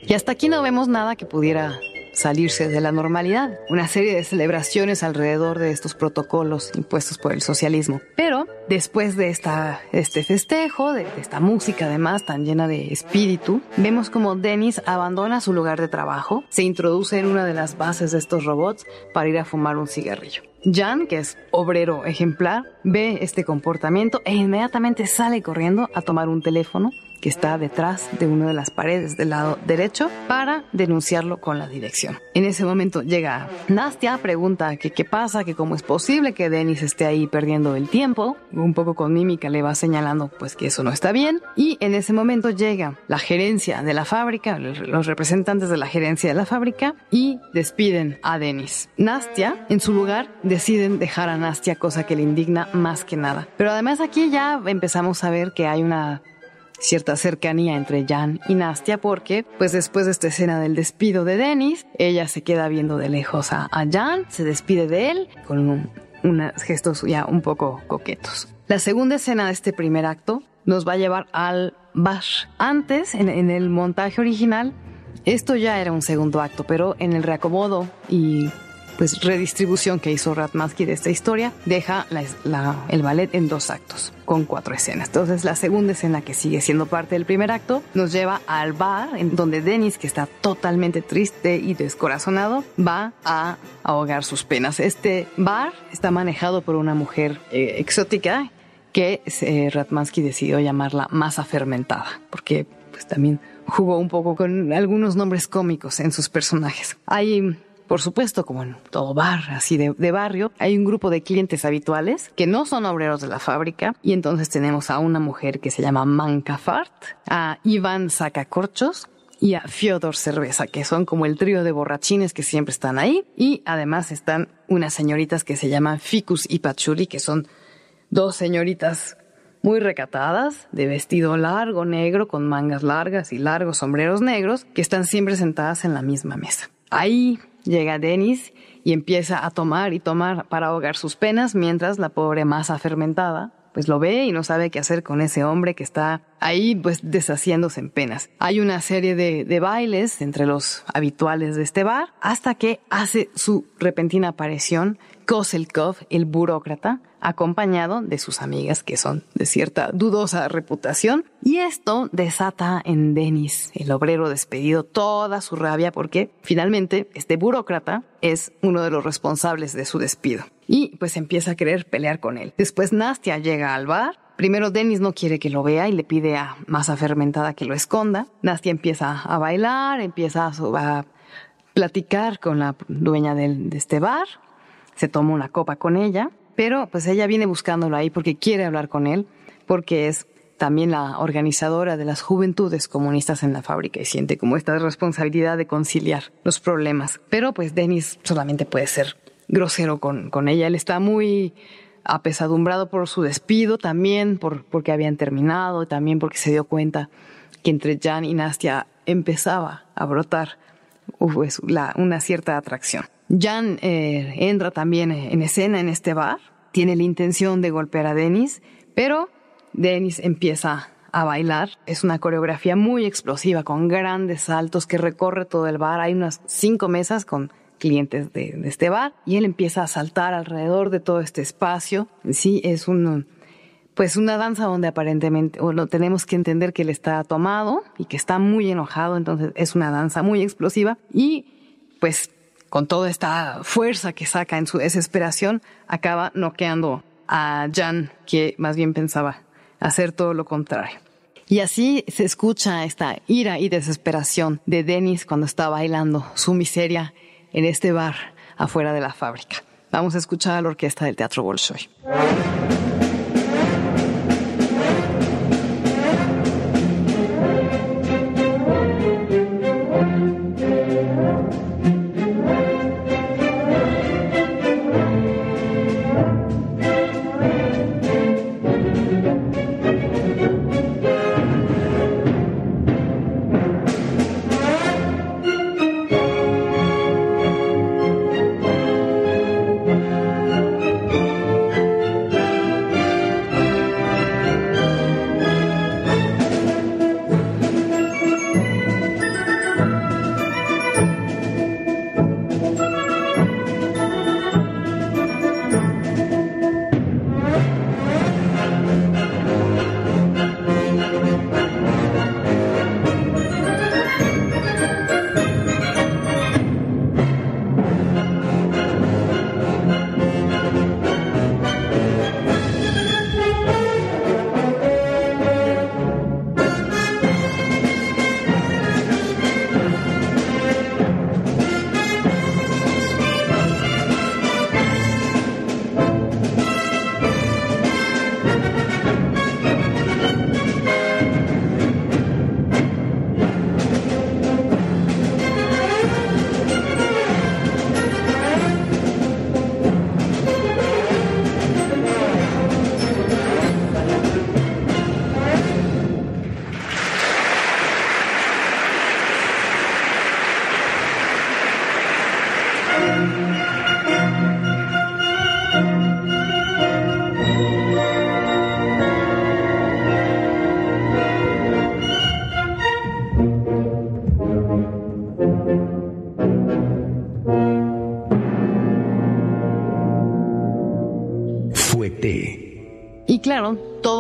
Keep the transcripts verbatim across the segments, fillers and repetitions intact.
Y hasta aquí no vemos nada que pudiera salirse de la normalidad. Una serie de celebraciones alrededor de estos protocolos impuestos por el socialismo. Pero después de esta, este festejo, de esta música además tan llena de espíritu, vemos como Dennis abandona su lugar de trabajo, se introduce en una de las bases de estos robots para ir a fumar un cigarrillo. Jan, que es obrero ejemplar, ve este comportamiento e inmediatamente sale corriendo a tomar un teléfono que está detrás de una de las paredes del lado derecho para denunciarlo con la dirección. En ese momento llega Nastia, pregunta que qué pasa, que cómo es posible que Dennis esté ahí perdiendo el tiempo. Un poco con mímica le va señalando pues que eso no está bien. Y en ese momento llega la gerencia de la fábrica, los representantes de la gerencia de la fábrica, y despiden a Dennis. Nastia, en su lugar, deciden dejar a Nastia, cosa que le indigna más que nada. Pero además aquí ya empezamos a ver que hay una cierta cercanía entre Jan y Nastia, porque pues después de esta escena del despido de Dennis, ella se queda viendo de lejos a, a Jan, se despide de él con un, unos gestos ya un poco coquetos. La segunda escena de este primer acto nos va a llevar al bar. Antes, en, en el montaje original, esto ya era un segundo acto, pero en el reacomodo y pues redistribución que hizo Ratmansky de esta historia, deja la, la, el ballet en dos actos, con cuatro escenas. Entonces la segunda escena, que sigue siendo parte del primer acto, nos lleva al bar, en donde Dennis, que está totalmente triste y descorazonado, va a ahogar sus penas. Este bar está manejado por una mujer eh, exótica que eh, Ratmansky decidió llamarla Masa Fermentada, porque pues también jugó un poco con algunos nombres cómicos en sus personajes. Hay, por supuesto, como en todo bar así de, de barrio, hay un grupo de clientes habituales que no son obreros de la fábrica, y entonces tenemos a una mujer que se llama Manka Fart, a Iván Sacacorchos y a Fyodor Cerveza, que son como el trío de borrachines que siempre están ahí, y además están unas señoritas que se llaman Ficus y Patchouli, que son dos señoritas muy recatadas, de vestido largo negro, con mangas largas y largos sombreros negros, que están siempre sentadas en la misma mesa. Ahí llega Dennis y empieza a tomar y tomar para ahogar sus penas, mientras la pobre Masa Fermentada pues lo ve y no sabe qué hacer con ese hombre que está ahí pues deshaciéndose en penas. Hay una serie de, de bailes entre los habituales de este bar, hasta que hace su repentina aparición Kozelkov, el burócrata, acompañado de sus amigas, que son de cierta dudosa reputación, y esto desata en Dennis, el obrero despedido, toda su rabia, porque finalmente este burócrata es uno de los responsables de su despido, y pues empieza a querer pelear con él. Después Nastia llega al bar. Primero Dennis no quiere que lo vea y le pide a Masa Fermentada que lo esconda. Nastia empieza a bailar, empieza a, a platicar con la dueña del, de este bar, se toma una copa con ella, pero pues ella viene buscándolo ahí porque quiere hablar con él, porque es también la organizadora de las juventudes comunistas en la fábrica y siente como esta responsabilidad de conciliar los problemas. Pero pues Dennis solamente puede ser grosero con, con ella. Él está muy apesadumbrado por su despido, también por, porque habían terminado, también porque se dio cuenta que entre Jan y Nastia empezaba a brotar pues, la, una cierta atracción. Jan eh, entra también en escena en este bar, tiene la intención de golpear a Dennis, pero Dennis empieza a bailar. Es una coreografía muy explosiva, con grandes saltos que recorre todo el bar. Hay unas cinco mesas con clientes de, de este bar, y él empieza a saltar alrededor de todo este espacio. Sí, es un, pues una danza donde aparentemente, bueno, tenemos que entender que él está tomado y que está muy enojado, entonces es una danza muy explosiva, y pues con toda esta fuerza que saca en su desesperación, acaba noqueando a Jan, que más bien pensaba hacer todo lo contrario. Y así se escucha esta ira y desesperación de Dennis cuando está bailando su miseria en este bar afuera de la fábrica. Vamos a escuchar a la orquesta del Teatro Bolshoi.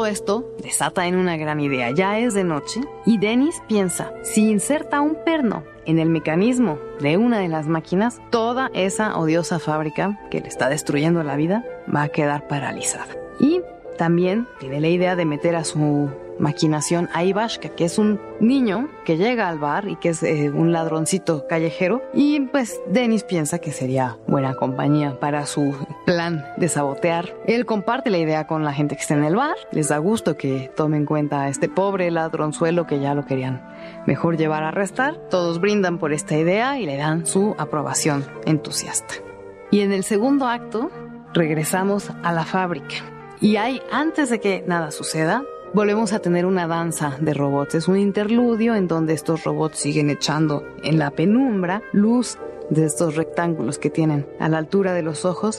Todo esto desata en una gran idea. Ya es de noche y Dennis piensa, si inserta un perno en el mecanismo de una de las máquinas, toda esa odiosa fábrica que le está destruyendo la vida va a quedar paralizada. Y también tiene la idea de meter a su maquinación a Ivashka, que es un niño que llega al bar y que es eh, un ladroncito callejero, y pues Dennis piensa que sería buena compañía para su plan de sabotear. Él comparte la idea con la gente que está en el bar, les da gusto que tomen en cuenta a este pobre ladronzuelo que ya lo querían mejor llevar a arrestar. Todos brindan por esta idea y le dan su aprobación entusiasta. Y en el segundo acto regresamos a la fábrica y hay, antes de que nada suceda, volvemos a tener una danza de robots. Es un interludio en donde estos robots siguen echando en la penumbra luz de estos rectángulos que tienen a la altura de los ojos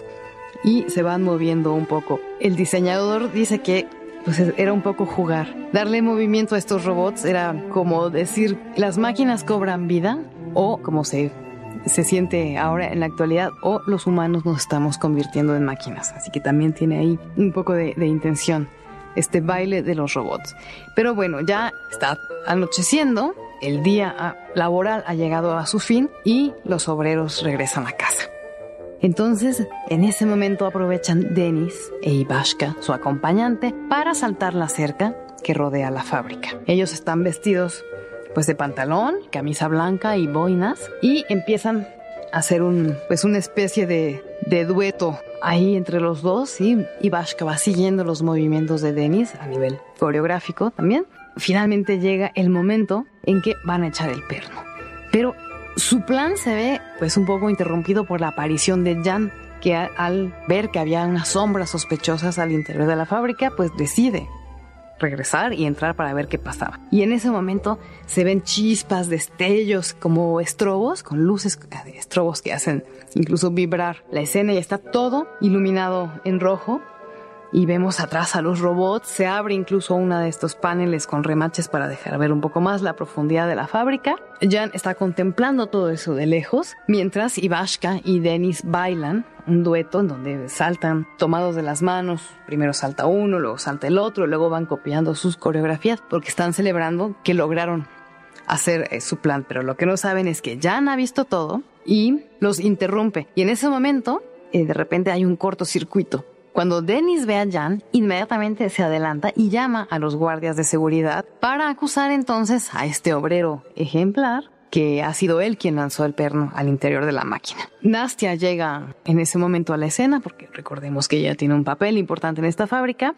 y se van moviendo un poco. El diseñador dice que pues, era un poco jugar. Darle movimiento a estos robots era como decir, las máquinas cobran vida, o como se, se siente ahora en la actualidad, o los humanos nos estamos convirtiendo en máquinas. Así que también tiene ahí un poco de, de intención este baile de los robots. Pero bueno, ya está anocheciendo, el día laboral ha llegado a su fin y los obreros regresan a casa. Entonces, en ese momento aprovechan Dennis e Ivashka, su acompañante, para saltar la cerca que rodea la fábrica. Ellos están vestidos pues de pantalón, camisa blanca y boinas y empiezan a hacer un, pues una especie de, de dueto ahí entre los dos, y Ivashka va siguiendo los movimientos de Dennis a nivel coreográfico también. Finalmente llega el momento en que van a echar el perno. Pero su plan se ve pues un poco interrumpido por la aparición de Jan, que a, al ver que había unas sombras sospechosas al interior de la fábrica, pues decide regresar y entrar para ver qué pasaba. Y en ese momento se ven chispas, destellos, como estrobos, con luces, estrobos que hacen incluso vibrar la escena, y está todo iluminado en rojo. Y vemos atrás a los robots, se abre incluso uno de estos paneles con remaches para dejar ver un poco más la profundidad de la fábrica. Jan está contemplando todo eso de lejos, mientras Ivashka y Dennis bailan un dueto en donde saltan tomados de las manos. Primero salta uno, luego salta el otro, luego van copiando sus coreografías porque están celebrando que lograron hacer eh, su plan. Pero lo que no saben es que Jan ha visto todo y los interrumpe. Y en ese momento, eh, de repente hay un cortocircuito. Cuando Dennis ve a Jan, inmediatamente se adelanta y llama a los guardias de seguridad para acusar entonces a este obrero ejemplar, que ha sido él quien lanzó el perno al interior de la máquina. Nastia llega en ese momento a la escena, porque recordemos que ella tiene un papel importante en esta fábrica,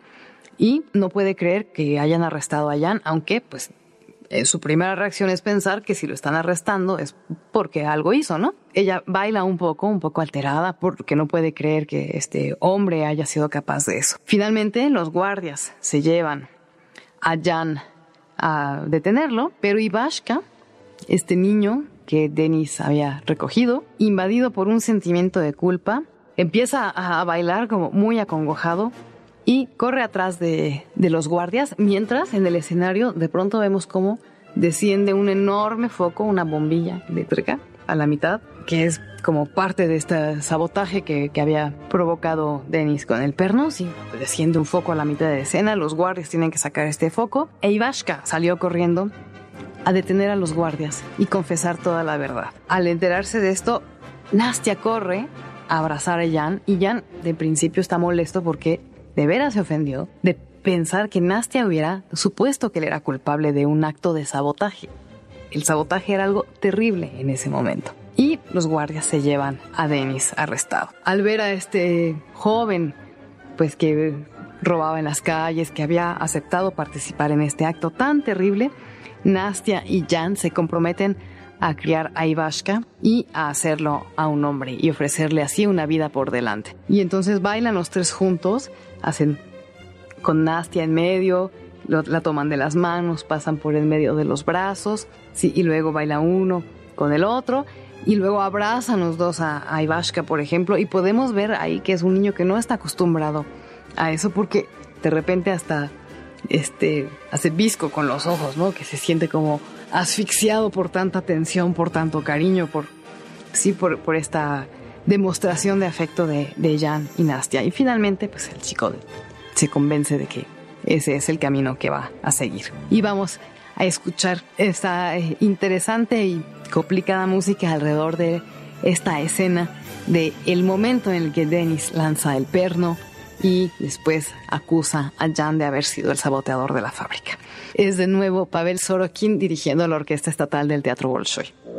y no puede creer que hayan arrestado a Jan, aunque pues eh, su primera reacción es pensar que si lo están arrestando es porque algo hizo, ¿no? Ella baila un poco, un poco alterada, porque no puede creer que este hombre haya sido capaz de eso. Finalmente, los guardias se llevan a Jan a detenerlo, pero Ivashka, este niño que Dennis había recogido, invadido por un sentimiento de culpa, empieza a bailar como muy acongojado y corre atrás de, de los guardias, mientras en el escenario de pronto vemos cómo desciende un enorme foco, una bombilla eléctrica a la mitad, que es como parte de este sabotaje que, que había provocado Dennis con el perno. Sí, desciende un foco a la mitad de la escena, los guardias tienen que sacar este foco, e Ivashka salió corriendo a detener a los guardias y confesar toda la verdad. Al enterarse de esto, Nastia corre a abrazar a Jan, y Jan de principio está molesto porque de veras se ofendió de pensar que Nastia hubiera supuesto que él era culpable de un acto de sabotaje. El sabotaje era algo terrible en ese momento. Y los guardias se llevan a Dennis arrestado. Al ver a este joven, pues que robaba en las calles, que había aceptado participar en este acto tan terrible, Nastia y Jan se comprometen a criar a Ivashka y a hacerlo a un hombre y ofrecerle así una vida por delante. Y entonces bailan los tres juntos, hacen con Nastia en medio, lo, la toman de las manos, pasan por el medio de los brazos, sí, y luego baila uno con el otro, y luego abrazan los dos a, a Ivashka, por ejemplo, y podemos ver ahí que es un niño que no está acostumbrado a eso, porque de repente hasta este hace visco con los ojos, ¿no? Que se siente como asfixiado por tanta tensión, por tanto cariño, por sí, por, por esta demostración de afecto de, de Jan y Nastia. Y finalmente, pues el chico se convence de que ese es el camino que va a seguir. Y vamos a escuchar esta interesante y complicada música alrededor de esta escena de el momento en el que Denis lanza el perno y después acusa a Jan de haber sido el saboteador de la fábrica. Es de nuevo Pavel Sorokin dirigiendo la Orquesta Estatal del Teatro Bolshoi.